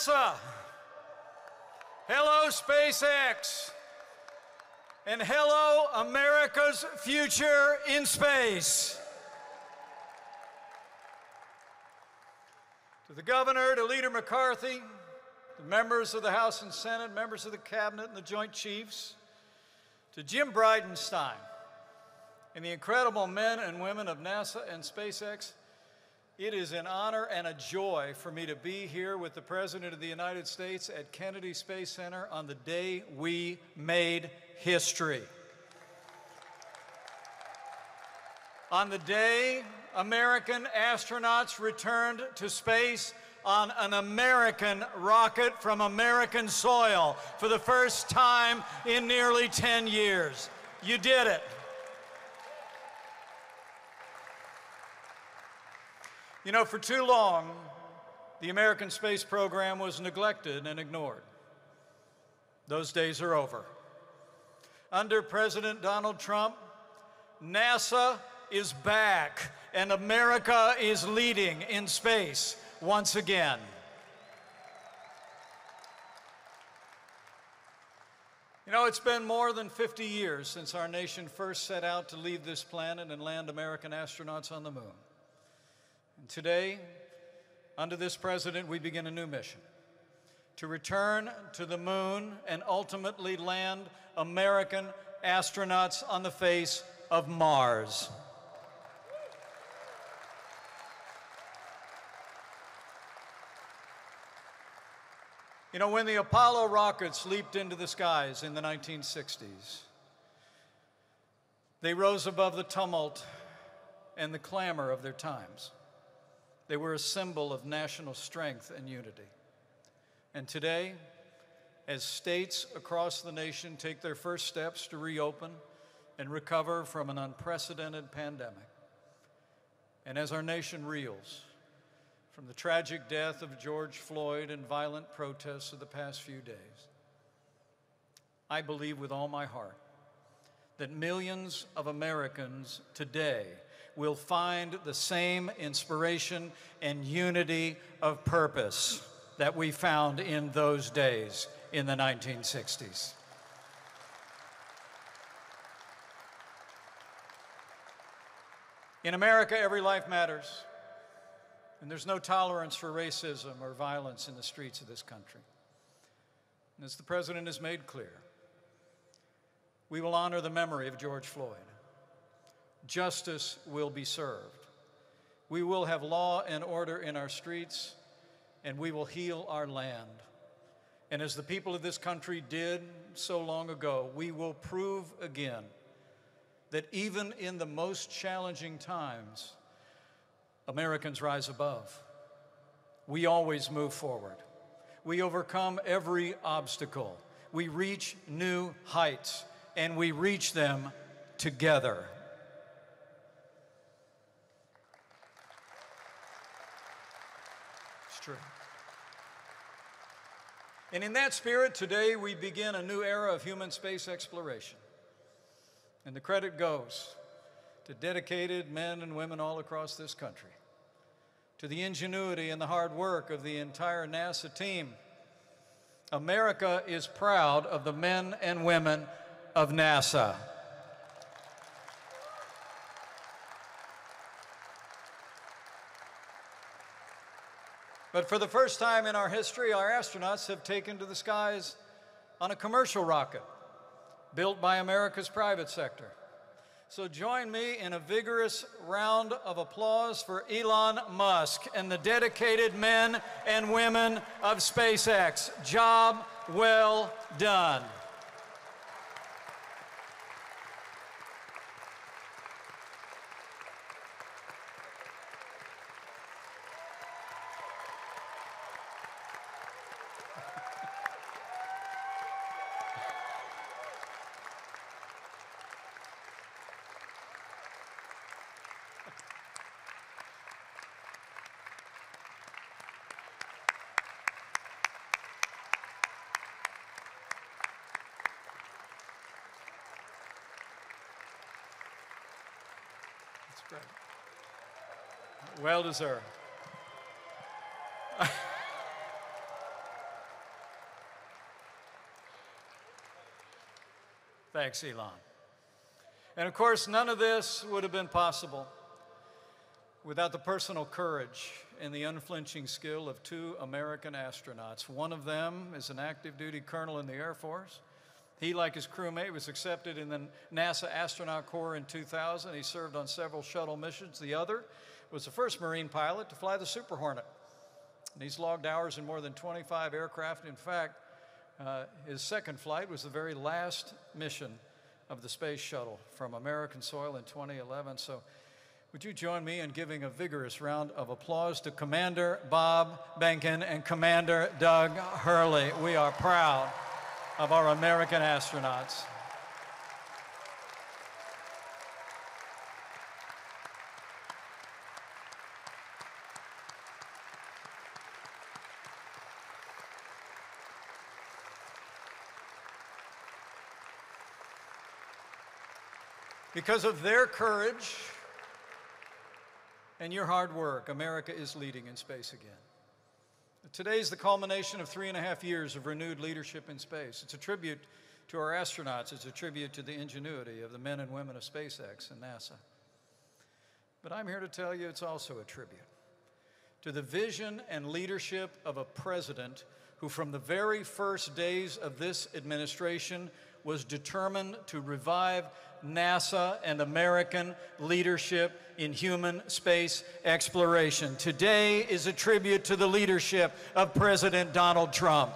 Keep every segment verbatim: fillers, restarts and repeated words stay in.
NASA. Hello, SpaceX. And hello, America's future in space. To the governor, to Leader McCarthy, the members of the House and Senate, members of the Cabinet and the Joint Chiefs, to Jim Bridenstine and the incredible men and women of NASA and SpaceX, it is an honor and a joy for me to be here with the President of the United States at Kennedy Space Center on the day we made history. On the day American astronauts returned to space on an American rocket from American soil for the first time in nearly ten years. You did it. You know, for too long, the American space program was neglected and ignored. Those days are over. Under President Donald Trump, NASA is back, and America is leading in space once again. You know, it's been more than fifty years since our nation first set out to leave this planet and land American astronauts on the moon. And today, under this president, we begin a new mission: to return to the moon and ultimately land American astronauts on the face of Mars. You know, when the Apollo rockets leaped into the skies in the nineteen sixties, they rose above the tumult and the clamor of their times. They were a symbol of national strength and unity. And today, as states across the nation take their first steps to reopen and recover from an unprecedented pandemic, and as our nation reels from the tragic death of George Floyd and violent protests of the past few days, I believe with all my heart that millions of Americans today will find the same inspiration and unity of purpose that we found in those days in the nineteen sixties. In America, every life matters, and there's no tolerance for racism or violence in the streets of this country. And as the President has made clear, we will honor the memory of George Floyd. Justice will be served. We will have law and order in our streets, and we will heal our land. And as the people of this country did so long ago, we will prove again that even in the most challenging times, Americans rise above. We always move forward. We overcome every obstacle. We reach new heights, and we reach them together. It's true. And in that spirit, today we begin a new era of human space exploration. And the credit goes to dedicated men and women all across this country, to the ingenuity and the hard work of the entire NASA team. America is proud of the men and women of NASA. But for the first time in our history, our astronauts have taken to the skies on a commercial rocket built by America's private sector. So join me in a vigorous round of applause for Elon Musk and the dedicated men and women of SpaceX. Job well done. Well deserved. Thanks, Elon. And of course, none of this would have been possible without the personal courage and the unflinching skill of two American astronauts. One of them is an active duty colonel in the Air Force. He, like his crewmate, was accepted in the NASA Astronaut Corps in two thousand. He served on several shuttle missions. The other was the first Marine pilot to fly the Super Hornet. And he's logged hours in more than twenty-five aircraft. In fact, uh, his second flight was the very last mission of the space shuttle from American soil in twenty eleven. So would you join me in giving a vigorous round of applause to Commander Bob Behnken and Commander Doug Hurley. We are proud of our American astronauts. Because of their courage and your hard work, America is leading in space again. Today is the culmination of three and a half years of renewed leadership in space. It's a tribute to our astronauts. It's a tribute to the ingenuity of the men and women of SpaceX and NASA. But I'm here to tell you it's also a tribute to the vision and leadership of a president who, from the very first days of this administration, was determined to revive NASA and American leadership in human space exploration. Today is a tribute to the leadership of President Donald Trump.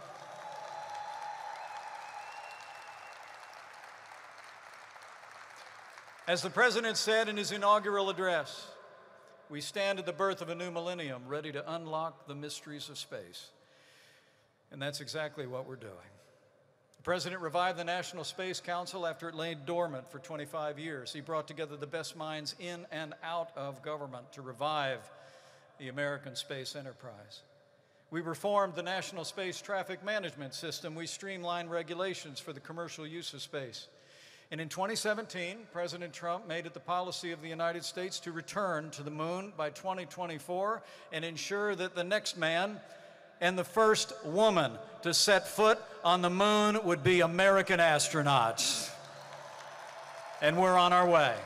As the President said in his inaugural address, we stand at the birth of a new millennium, ready to unlock the mysteries of space. And that's exactly what we're doing. The President revived the National Space Council after it lay dormant for twenty-five years. He brought together the best minds in and out of government to revive the American space enterprise. We reformed the National Space Traffic Management System. We streamlined regulations for the commercial use of space. And in twenty seventeen, President Trump made it the policy of the United States to return to the moon by twenty twenty-four and ensure that the next man and the first woman to set foot on the moon would be American astronauts. And we're on our way.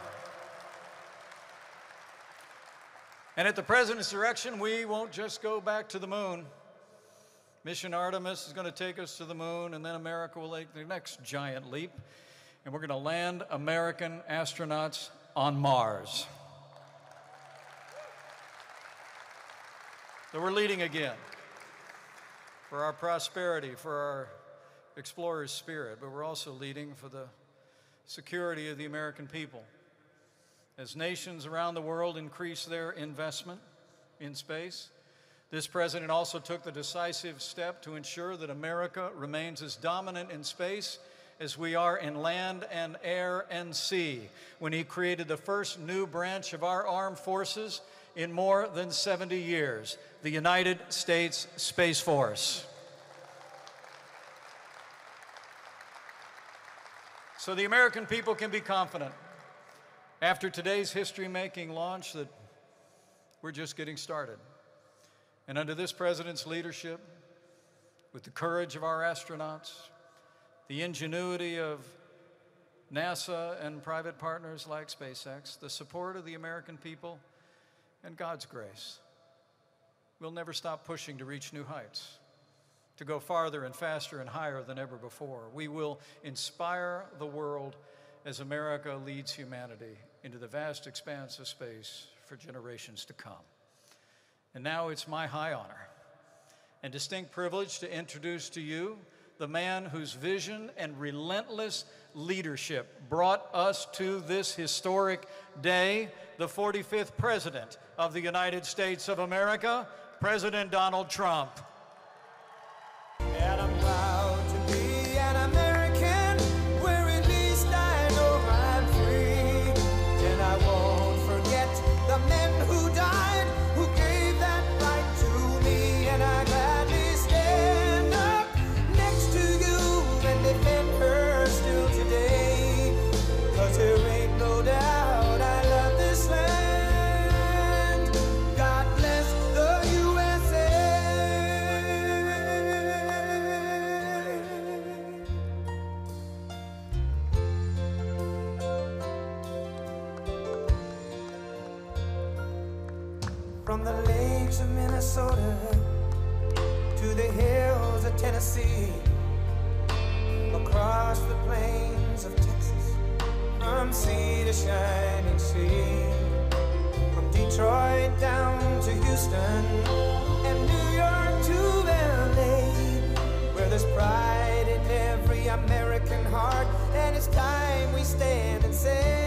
And at the President's direction, we won't just go back to the moon. Mission Artemis is going to take us to the moon, and then America will take the next giant leap, and we're going to land American astronauts on Mars. So we're leading again. For our prosperity, for our explorer's spirit, but we're also leading for the security of the American people. As nations around the world increase their investment in space, this president also took the decisive step to ensure that America remains as dominant in space as we are in land and air and sea, when he created the first new branch of our armed forces in more than seventy years, the United States Space Force. So the American people can be confident, after today's history-making launch, that we're just getting started. And under this president's leadership, with the courage of our astronauts, the ingenuity of NASA and private partners like SpaceX, the support of the American people, and God's grace, we'll never stop pushing to reach new heights, to go farther and faster and higher than ever before. We will inspire the world as America leads humanity into the vast expanse of space for generations to come. And now it's my high honor and distinct privilege to introduce to you the man whose vision and relentless leadership brought us to this historic day, the forty-fifth President of the United States of America, President Donald Trump. And I'm proud to be an American, where at least I know I'm free. And I won't forget the men who died, who gave that right to me. And I gladly stand up next to you and defend her still today. 'Cause there ain't no doubt I love this land. God bless the U S A. From the lakes of Minnesota to the hills of Tennessee, across the plains of Texas, from sea to shining sea, from Detroit down to Houston and New York to L A, where there's pride in every American heart, and it's time we stand and say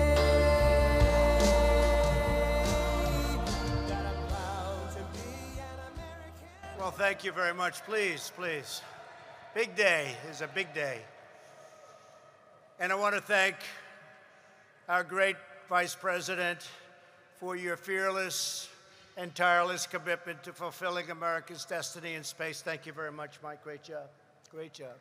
that I'm proud to be an American. Well, thank you very much. Please, please. Big day is a big day. And I want to thank our great Vice President for your fearless and tireless commitment to fulfilling America's destiny in space. Thank you very much, Mike. Great job. Great job.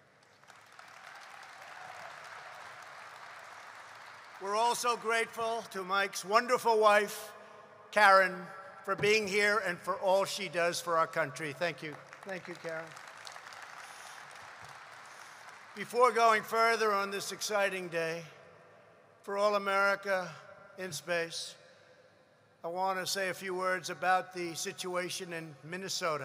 We're also grateful to Mike's wonderful wife, Karen, for being here and for all she does for our country. Thank you. Thank you, Karen. Before going further on this exciting day for all America in space, I want to say a few words about the situation in Minnesota.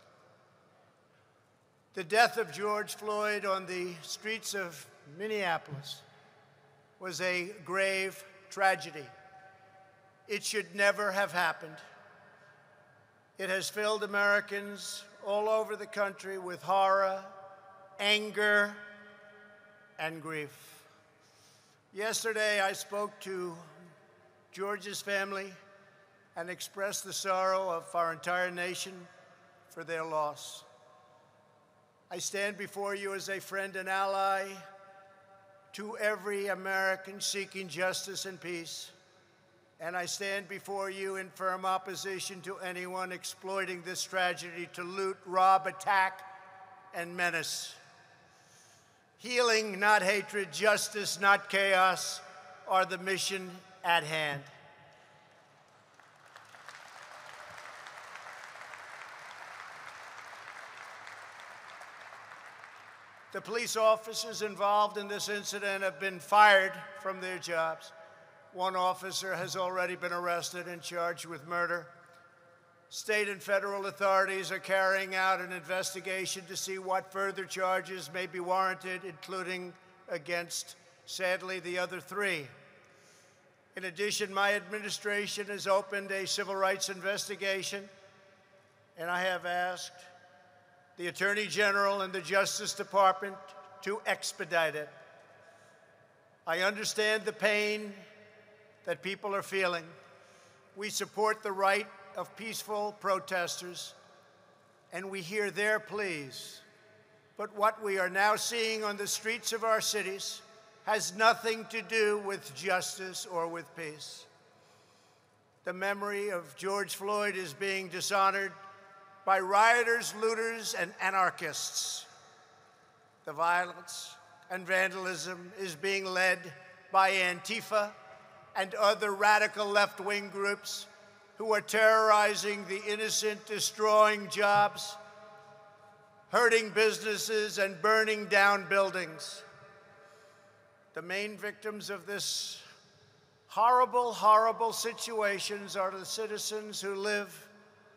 The death of George Floyd on the streets of Minneapolis was a grave tragedy. It should never have happened. It has filled Americans all over the country with horror, anger, and grief. Yesterday, I spoke to George's family and expressed the sorrow of our entire nation for their loss. I stand before you as a friend and ally to every American seeking justice and peace, and I stand before you in firm opposition to anyone exploiting this tragedy to loot, rob, attack, and menace. Healing, not hatred, justice, not chaos, are the mission at hand. The police officers involved in this incident have been fired from their jobs. One officer has already been arrested and charged with murder. State and federal authorities are carrying out an investigation to see what further charges may be warranted, including against, sadly, the other three. In addition, my administration has opened a civil rights investigation, and I have asked the Attorney General and the Justice Department to expedite it. I understand the pain that people are feeling. We support the right of peaceful protesters, and we hear their pleas. But what we are now seeing on the streets of our cities has nothing to do with justice or with peace. The memory of George Floyd is being dishonored by rioters, looters, and anarchists. The violence and vandalism is being led by Antifa and other radical left-wing groups who are terrorizing the innocent, destroying jobs, hurting businesses, and burning down buildings. The main victims of this horrible, horrible situations are the citizens who live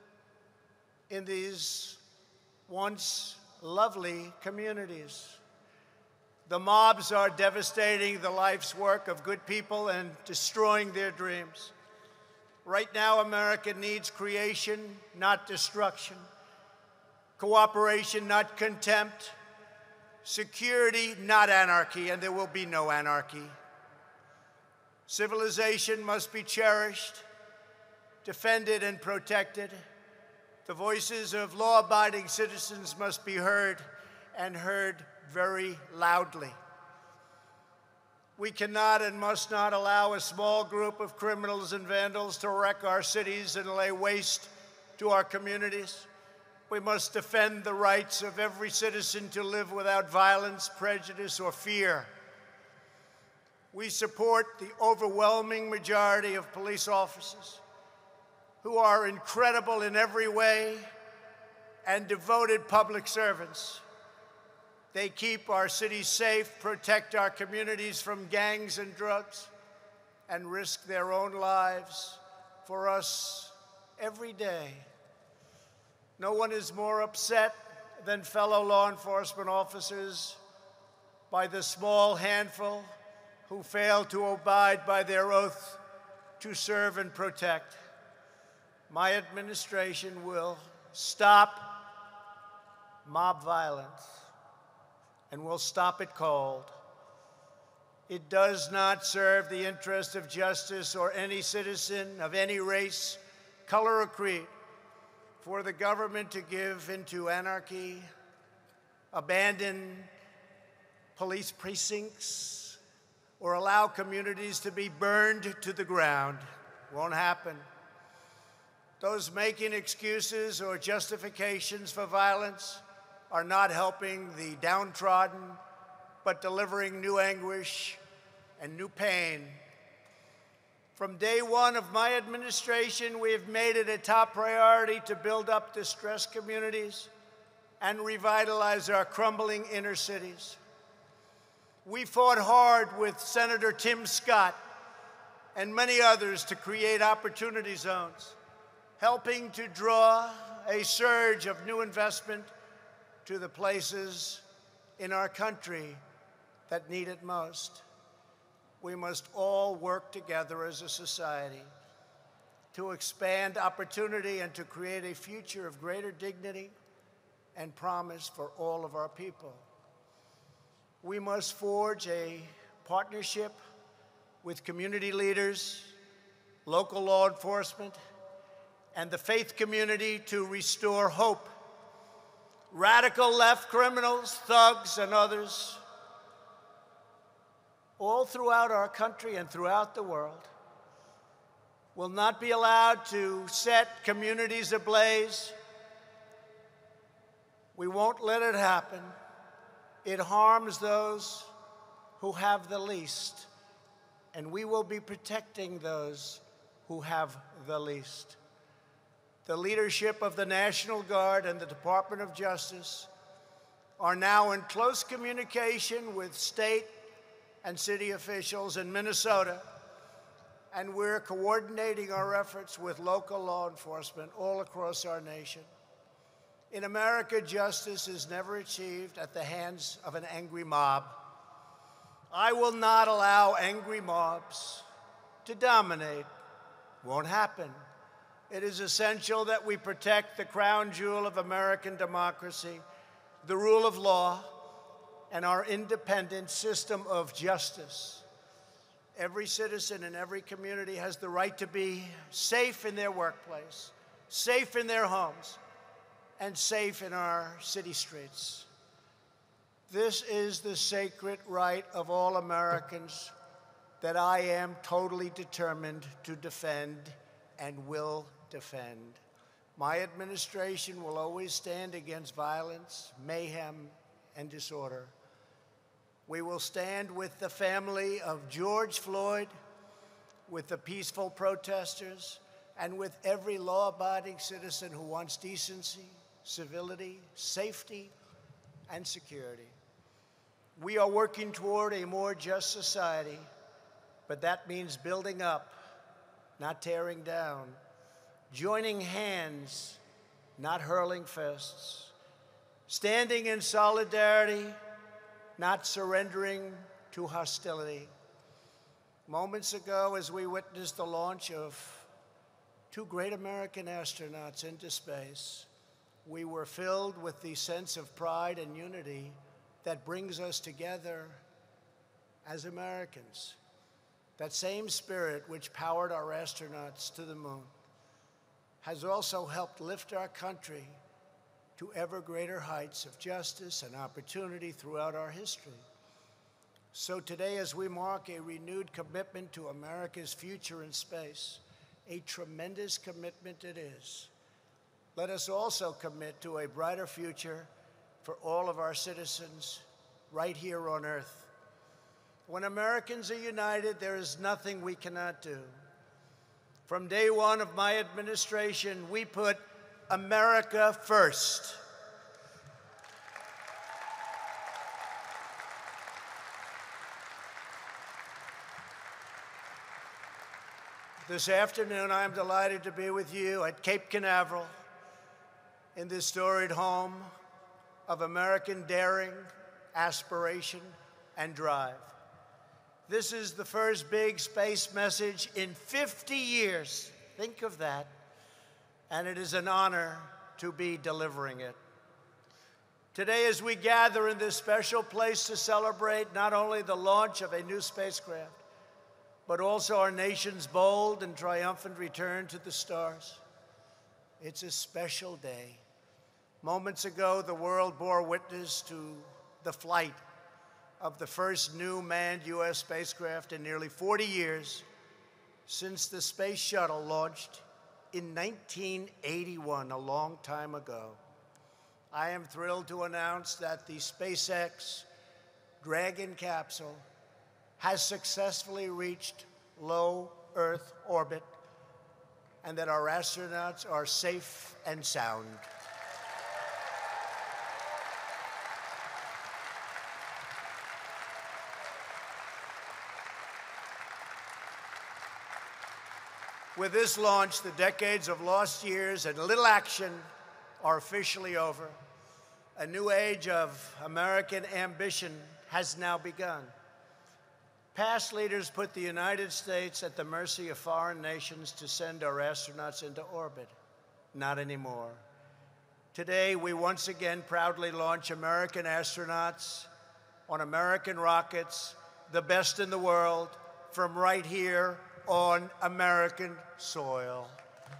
in these once lovely communities. The mobs are devastating the life's work of good people and destroying their dreams. Right now, America needs creation, not destruction. Cooperation, not contempt. Security, not anarchy, and there will be no anarchy. Civilization must be cherished, defended, and protected. The voices of law-abiding citizens must be heard, and heard very loudly. We cannot and must not allow a small group of criminals and vandals to wreck our cities and lay waste to our communities. We must defend the rights of every citizen to live without violence, prejudice, or fear. We support the overwhelming majority of police officers who are incredible in every way and devoted public servants. They keep our cities safe, protect our communities from gangs and drugs, and risk their own lives for us every day. No one is more upset than fellow law enforcement officers by the small handful who fail to abide by their oath to serve and protect. My administration will stop mob violence, and will stop it cold. It does not serve the interest of justice or any citizen of any race, color, or creed for the government to give into anarchy, abandon police precincts, or allow communities to be burned to the ground. Won't happen. Those making excuses or justifications for violence are not helping the downtrodden, but delivering new anguish and new pain. From day one of my administration, we have made it a top priority to build up distressed communities and revitalize our crumbling inner cities. We fought hard with Senator Tim Scott and many others to create opportunity zones, helping to draw a surge of new investment to the places in our country that need it most. We must all work together as a society to expand opportunity and to create a future of greater dignity and promise for all of our people. We must forge a partnership with community leaders, local law enforcement, and the faith community to restore hope. Radical left criminals, thugs, and others, all throughout our country and throughout the world, will not be allowed to set communities ablaze. We won't let it happen. It harms those who have the least, and we will be protecting those who have the least. The leadership of the National Guard and the Department of Justice are now in close communication with state and city officials in Minnesota, and we're coordinating our efforts with local law enforcement all across our nation. In America, justice is never achieved at the hands of an angry mob. I will not allow angry mobs to dominate. Won't happen. It is essential that we protect the crown jewel of American democracy, the rule of law, and our independent system of justice. Every citizen in every community has the right to be safe in their workplace, safe in their homes, and safe in our city streets. This is the sacred right of all Americans that I am totally determined to defend and will defend. My administration will always stand against violence, mayhem, and disorder. We will stand with the family of George Floyd, with the peaceful protesters, and with every law-abiding citizen who wants decency, civility, safety, and security. We are working toward a more just society, but that means building up, not tearing down, joining hands, not hurling fists, standing in solidarity, not surrendering to hostility. Moments ago, as we witnessed the launch of two great American astronauts into space, we were filled with the sense of pride and unity that brings us together as Americans. That same spirit which powered our astronauts to the moon has also helped lift our country to ever greater heights of justice and opportunity throughout our history. So today, as we mark a renewed commitment to America's future in space, a tremendous commitment it is, let us also commit to a brighter future for all of our citizens right here on Earth. When Americans are united, there is nothing we cannot do. From day one of my administration, we put America first. This afternoon, I am delighted to be with you at Cape Canaveral in this storied home of American daring, aspiration, and drive. This is the first big space message in fifty years. Think of that. And it is an honor to be delivering it. Today, as we gather in this special place to celebrate not only the launch of a new spacecraft, but also our nation's bold and triumphant return to the stars, it's a special day. Moments ago, the world bore witness to the flight of the first new manned U S spacecraft in nearly forty years since the space shuttle launched in nineteen eighty-one, a long time ago. I am thrilled to announce that the SpaceX Dragon capsule has successfully reached low Earth orbit and that our astronauts are safe and sound. With this launch, the decades of lost years and little action are officially over. A new age of American ambition has now begun. Past leaders put the United States at the mercy of foreign nations to send our astronauts into orbit. Not anymore. Today, we once again proudly launch American astronauts on American rockets, the best in the world, from right here on American soil.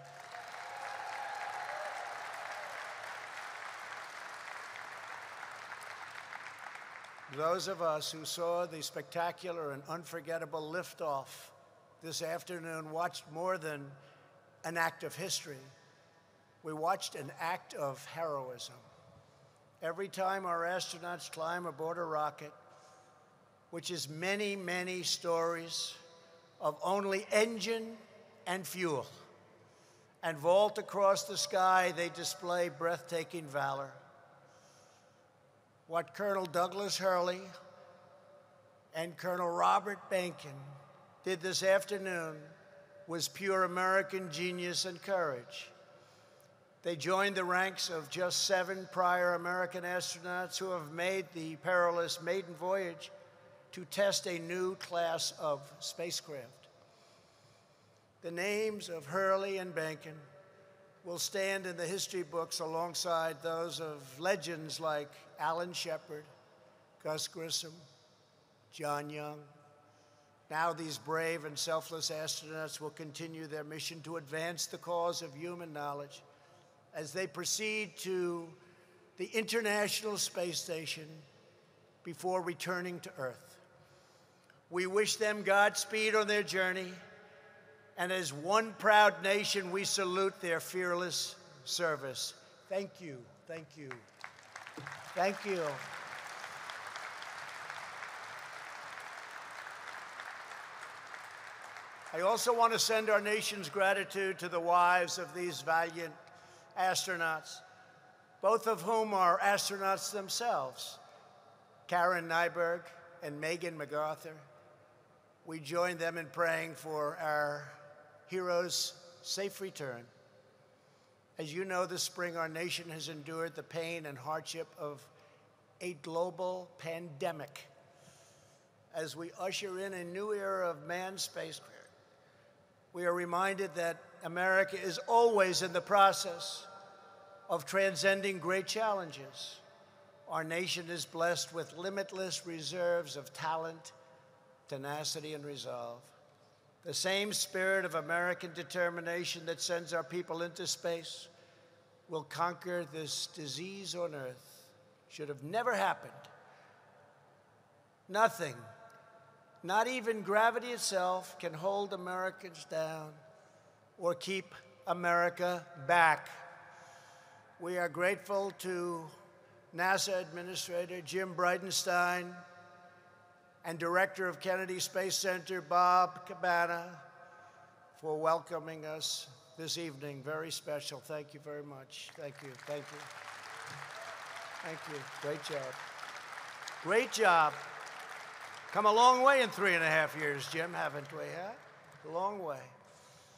Those of us who saw the spectacular and unforgettable liftoff this afternoon watched more than an act of history. We watched an act of heroism. Every time our astronauts climb aboard a rocket, which is many, many stories of only engine and fuel, and vault across the sky, they display breathtaking valor. What Colonel Douglas Hurley and Colonel Robert Behnken did this afternoon was pure American genius and courage. They joined the ranks of just seven prior American astronauts who have made the perilous maiden voyage to test a new class of spacecraft. The names of Hurley and Behnken will stand in the history books alongside those of legends like Alan Shepard, Gus Grissom, John Young. Now these brave and selfless astronauts will continue their mission to advance the cause of human knowledge as they proceed to the International Space Station before returning to Earth. We wish them Godspeed on their journey, and as one proud nation, we salute their fearless service. Thank you, thank you, thank you. I also want to send our nation's gratitude to the wives of these valiant astronauts, both of whom are astronauts themselves, Karen Nyberg and Megan MacArthur. We join them in praying for our heroes' safe return. As you know, this spring our nation has endured the pain and hardship of a global pandemic. As we usher in a new era of manned spacecraft, we are reminded that America is always in the process of transcending great challenges. Our nation is blessed with limitless reserves of talent, tenacity, and resolve. The same spirit of American determination that sends our people into space will conquer this disease on Earth. Should have never happened. Nothing, not even gravity itself, can hold Americans down or keep America back. We are grateful to NASA Administrator Jim Bridenstine and Director of Kennedy Space Center, Bob Cabana, for welcoming us this evening. Very special. Thank you very much. Thank you. Thank you. Thank you. Great job. Great job. Come a long way in three and a half years, Jim, haven't we, huh? A long way.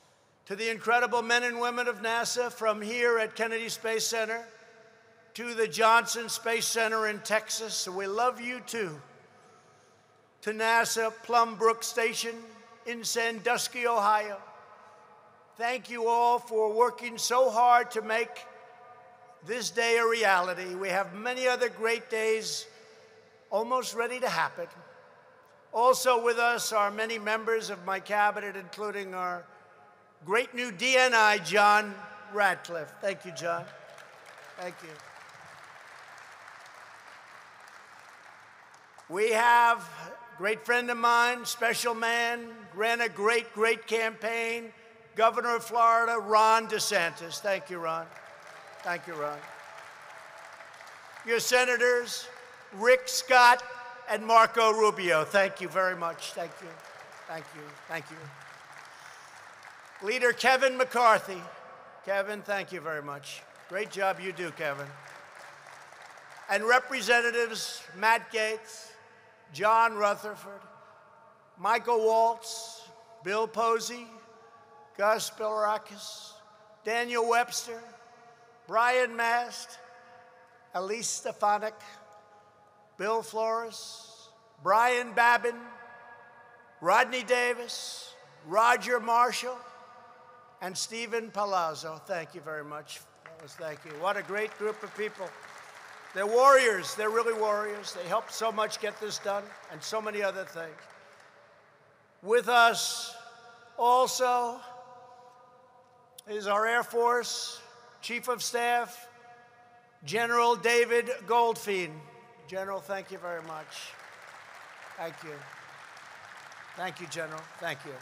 to the incredible men and women of NASA from here at Kennedy Space Center to the Johnson Space Center in Texas, we love you too. To NASA Plum Brook Station in Sandusky, Ohio, thank you all for working so hard to make this day a reality. We have many other great days almost ready to happen. Also with us are many members of my cabinet, including our great new D N I, John Radcliffe. Thank you, John. Thank you. We have a great friend of mine, special man, ran a great, great campaign, Governor of Florida, Ron DeSantis. Thank you, Ron. Thank you, Ron. Your senators, Rick Scott and Marco Rubio. Thank you very much. Thank you. Thank you. Thank you. Leader Kevin McCarthy. Kevin, thank you very much. Great job you do, Kevin. And Representatives Matt Gaetz, John Rutherford, Michael Waltz, Bill Posey, Gus Bilirakis, Daniel Webster, Brian Mast, Elise Stefanik, Bill Flores, Brian Babin, Rodney Davis, Roger Marshall, and Stephen Palazzo. Thank you very much. Thank you. What a great group of people. They're warriors. They're really warriors. They helped so much get this done and so many other things. With us also is our Air Force Chief of Staff, General David Goldfein. General, thank you very much. Thank you. Thank you, General. Thank you.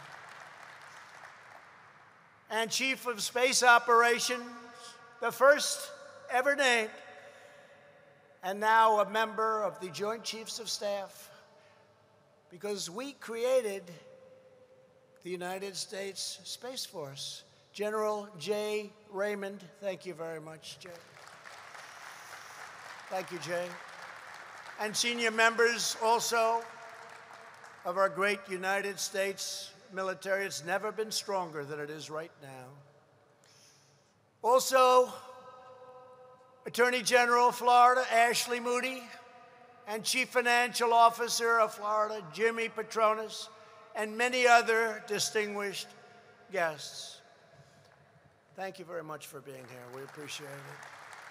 And Chief of Space Operations, the first ever named, and now a member of the Joint Chiefs of Staff, because we created the United States Space Force. General Jay Raymond, thank you very much, Jay. Thank you, Jay. And senior members also of our great United States military. It's never been stronger than it is right now. Also, Attorney General of Florida, Ashley Moody, and Chief Financial Officer of Florida, Jimmy Patronis, and many other distinguished guests. Thank you very much for being here. We appreciate it.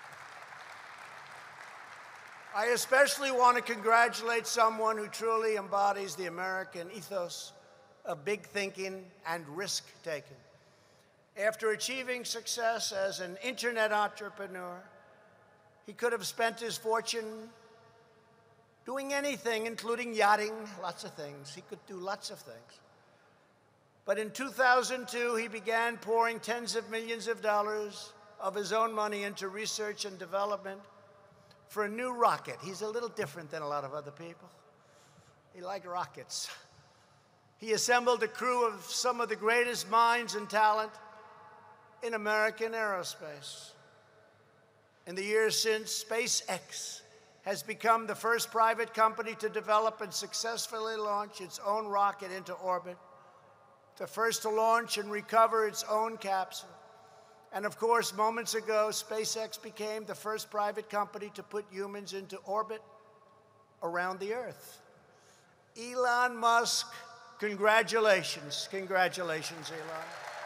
I especially want to congratulate someone who truly embodies the American ethos of big thinking and risk-taking. After achieving success as an internet entrepreneur, he could have spent his fortune doing anything, including yachting, lots of things. He could do lots of things. But in two thousand two, he began pouring tens of millions of dollars of his own money into research and development for a new rocket. He's a little different than a lot of other people. He liked rockets. He assembled a crew of some of the greatest minds and talent in American aerospace. In the years since, SpaceX has become the first private company to develop and successfully launch its own rocket into orbit, the first to launch and recover its own capsule. And of course, moments ago, SpaceX became the first private company to put humans into orbit around the Earth. Elon Musk, congratulations. Congratulations, Elon.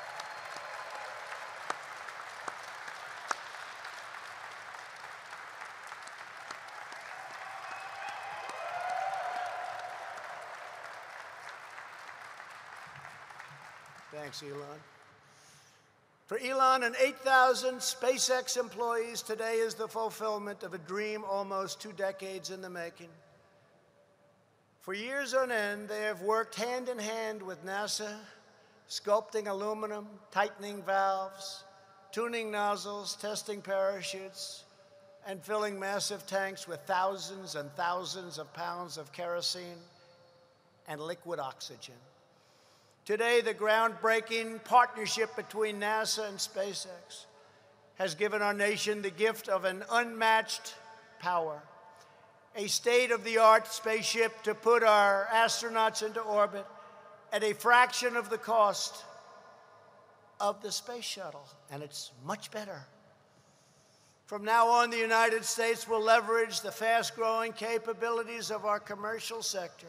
Thanks, Elon. For Elon and eight thousand SpaceX employees, today is the fulfillment of a dream almost two decades in the making. For years on end, they have worked hand in hand with NASA, sculpting aluminum, tightening valves, tuning nozzles, testing parachutes, and filling massive tanks with thousands and thousands of pounds of kerosene and liquid oxygen. Today, the groundbreaking partnership between NASA and SpaceX has given our nation the gift of an unmatched power, a state-of-the-art spaceship to put our astronauts into orbit at a fraction of the cost of the space shuttle, and it's much better. From now on, the United States will leverage the fast-growing capabilities of our commercial sector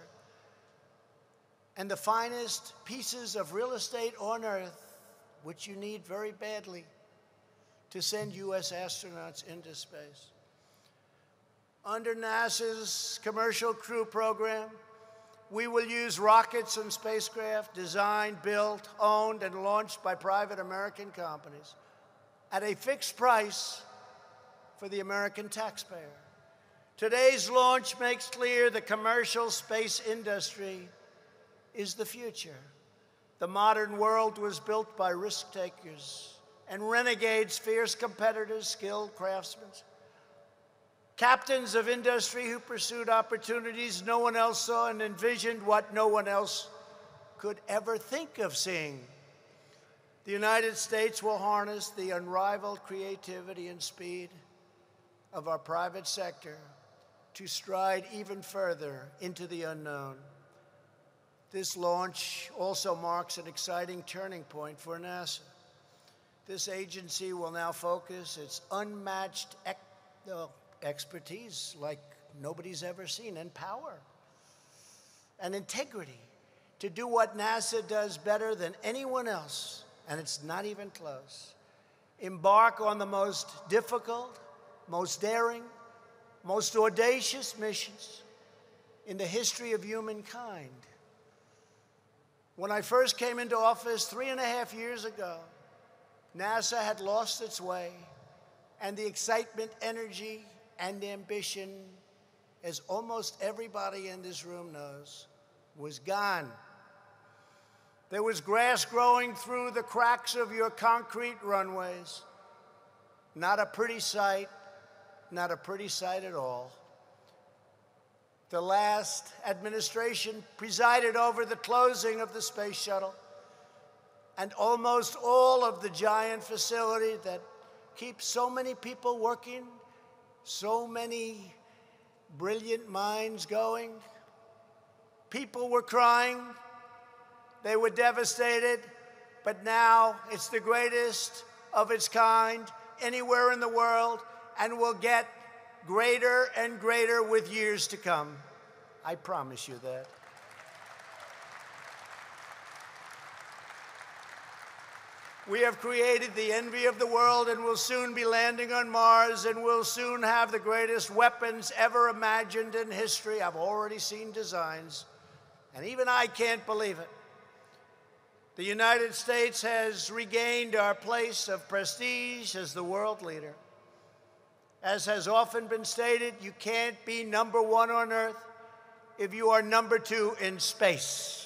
and the finest pieces of real estate on Earth, which you need very badly to send U S astronauts into space. Under NASA's Commercial Crew Program, we will use rockets and spacecraft designed, built, owned, and launched by private American companies at a fixed price for the American taxpayer. Today's launch makes clear the commercial space industry is the future. The modern world was built by risk-takers and renegades, fierce competitors, skilled craftsmen, captains of industry who pursued opportunities no one else saw and envisioned what no one else could ever think of seeing. The United States will harness the unrivaled creativity and speed of our private sector to stride even further into the unknown. This launch also marks an exciting turning point for NASA. This agency will now focus its unmatched ec uh, expertise like nobody's ever seen, and power and integrity to do what NASA does better than anyone else, and it's not even close. Embark on the most difficult, most daring, most audacious missions in the history of humankind. When I first came into office three and a half years ago, NASA had lost its way, and the excitement, energy, and ambition, as almost everybody in this room knows, was gone. There was grass growing through the cracks of your concrete runways. Not a pretty sight, not a pretty sight at all. The last administration presided over the closing of the space shuttle and almost all of the giant facility that keeps so many people working, so many brilliant minds going. People were crying. They were devastated. But now it's the greatest of its kind anywhere in the world, and will get greater and greater with years to come. I promise you that. We have created the envy of the world, and will soon be landing on Mars, and will soon have the greatest weapons ever imagined in history. I've already seen designs, and even I can't believe it. The United States has regained our place of prestige as the world leader. As has often been stated, you can't be number one on Earth if you are number two in space.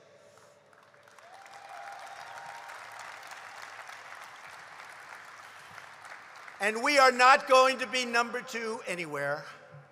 And we are not going to be number two anywhere.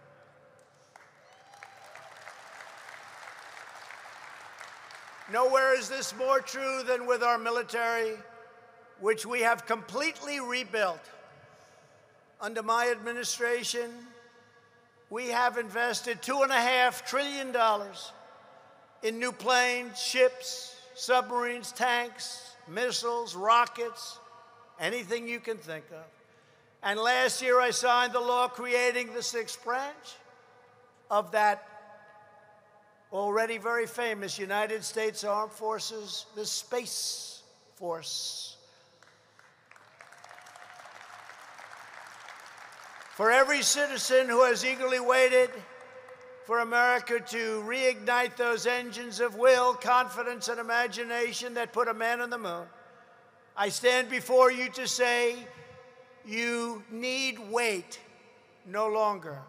Nowhere is this more true than with our military, which we have completely rebuilt. Under my administration, we have invested two and a half trillion dollars in new planes, ships, submarines, tanks, missiles, rockets, anything you can think of. And last year, I signed the law creating the sixth branch of that already very famous United States Armed Forces, the Space Force. For every citizen who has eagerly waited for America to reignite those engines of will, confidence, and imagination that put a man on the moon, I stand before you to say, you need wait no longer.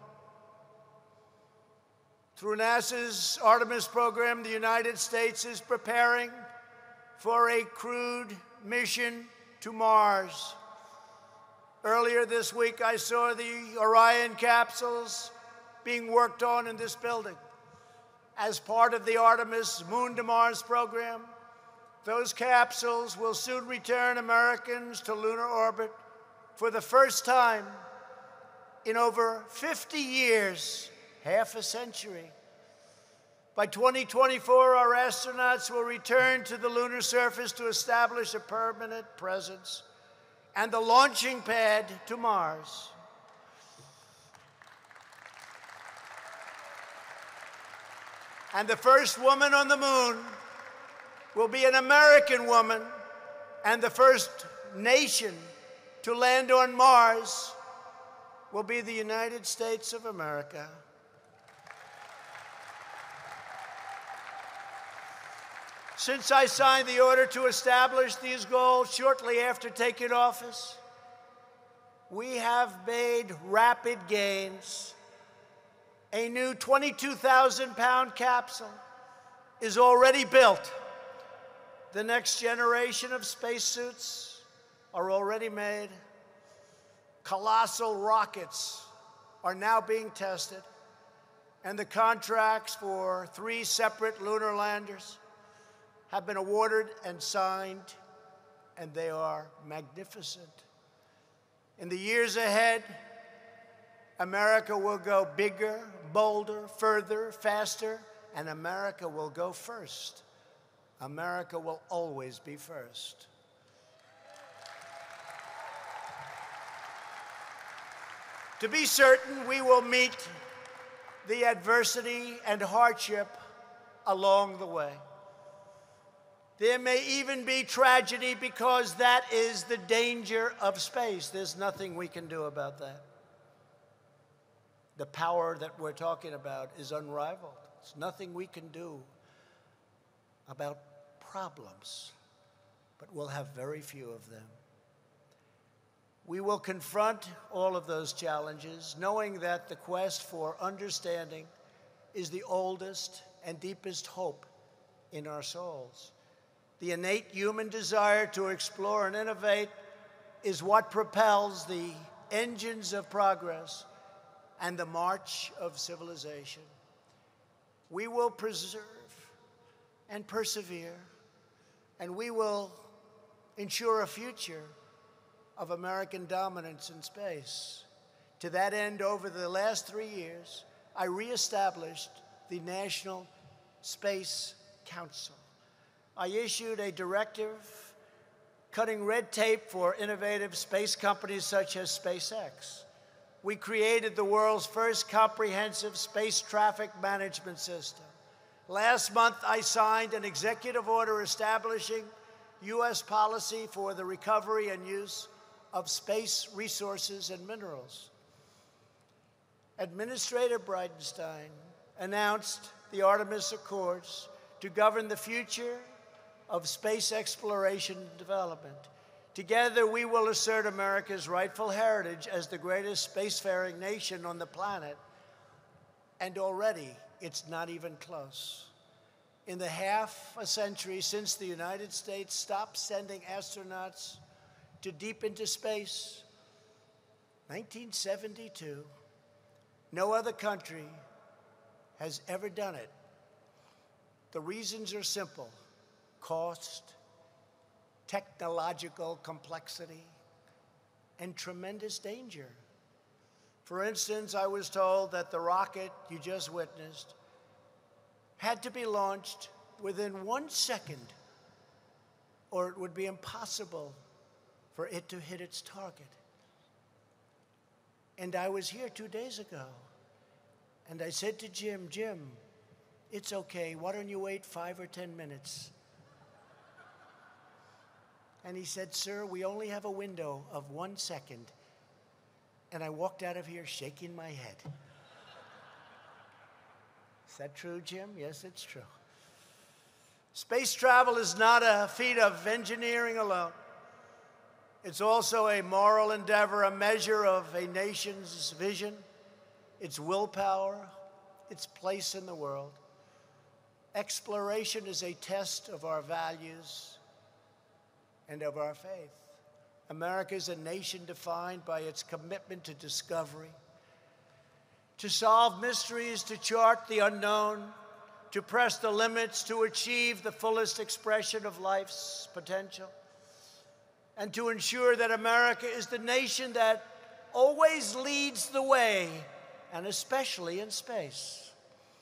Through NASA's Artemis program, the United States is preparing for a crewed mission to Mars. Earlier this week, I saw the Orion capsules being worked on in this building. As part of the Artemis Moon to Mars program, those capsules will soon return Americans to lunar orbit for the first time in over fifty years, half a century. By twenty twenty-four, our astronauts will return to the lunar surface to establish a permanent presence and the launching pad to Mars. And the first woman on the moon will be an American woman, and the first nation to land on Mars will be the United States of America. Since I signed the order to establish these goals shortly after taking office, we have made rapid gains. A new twenty-two thousand pound capsule is already built. The next generation of spacesuits are already made. Colossal rockets are now being tested, and the contracts for three separate lunar landers have been awarded and signed, and they are magnificent. In the years ahead, America will go bigger, bolder, further, faster, and America will go first. America will always be first. To be certain, we will meet the adversity and hardship along the way. There may even be tragedy, because that is the danger of space. There's nothing we can do about that. The power that we're talking about is unrivaled. There's nothing we can do about problems, but we'll have very few of them. We will confront all of those challenges, knowing that the quest for understanding is the oldest and deepest hope in our souls. The innate human desire to explore and innovate is what propels the engines of progress and the march of civilization. We will preserve and persevere, and we will ensure a future of American dominance in space. To that end, over the last three years, I reestablished the National Space Council. I issued a directive cutting red tape for innovative space companies such as SpaceX. We created the world's first comprehensive space traffic management system. Last month, I signed an executive order establishing U S policy for the recovery and use of space resources and minerals. Administrator Bridenstine announced the Artemis Accords to govern the future of space exploration and development. Together, we will assert America's rightful heritage as the greatest spacefaring nation on the planet, and already it's not even close. In the half a century since the United States stopped sending astronauts to deep into space, nineteen seventy-two, no other country has ever done it. The reasons are simple: cost, technological complexity, and tremendous danger. For instance, I was told that the rocket you just witnessed had to be launched within one second, or it would be impossible for it to hit its target. And I was here two days ago, and I said to Jim, Jim, it's okay, why don't you wait five or ten minutes? And he said, sir, we only have a window of one second. And I walked out of here shaking my head. Is that true, Jim? Yes, it's true. Space travel is not a feat of engineering alone. It's also a moral endeavor, a measure of a nation's vision, its willpower, its place in the world. Exploration is a test of our values and of our faith. America is a nation defined by its commitment to discovery, to solve mysteries, to chart the unknown, to press the limits, to achieve the fullest expression of life's potential, and to ensure that America is the nation that always leads the way, and especially in space.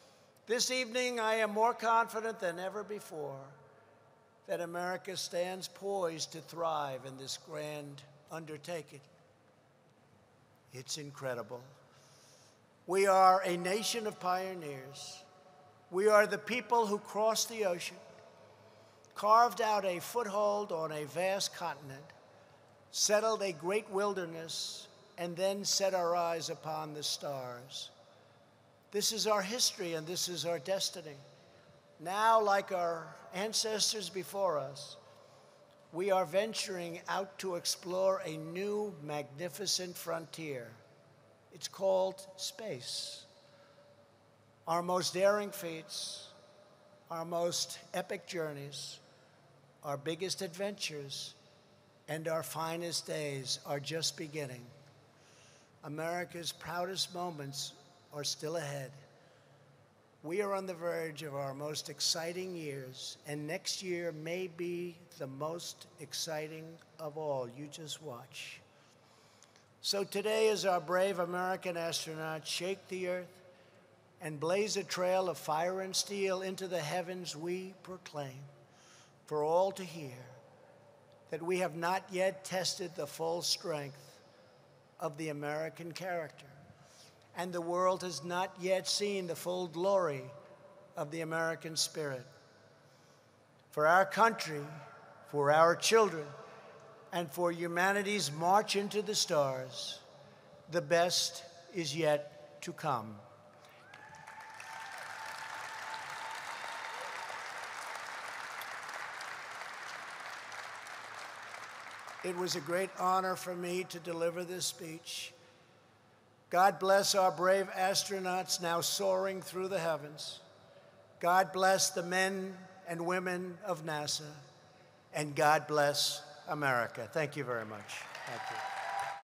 This evening, I am more confident than ever before that America stands poised to thrive in this grand undertaking. It's incredible. We are a nation of pioneers. We are the people who crossed the ocean, carved out a foothold on a vast continent, settled a great wilderness, and then set our eyes upon the stars. This is our history, and this is our destiny. Now, like our ancestors before us, we are venturing out to explore a new, magnificent frontier. It's called space. Our most daring feats, our most epic journeys, our biggest adventures, and our finest days are just beginning. America's proudest moments are still ahead. We are on the verge of our most exciting years, and next year may be the most exciting of all. You just watch. So today, as our brave American astronauts shake the earth and blaze a trail of fire and steel into the heavens, we proclaim for all to hear that we have not yet tested the full strength of the American character, and the world has not yet seen the full glory of the American spirit. For our country, for our children, and for humanity's march into the stars, the best is yet to come. It was a great honor for me to deliver this speech. God bless our brave astronauts now soaring through the heavens. God bless the men and women of NASA. And God bless America. Thank you very much. Thank you.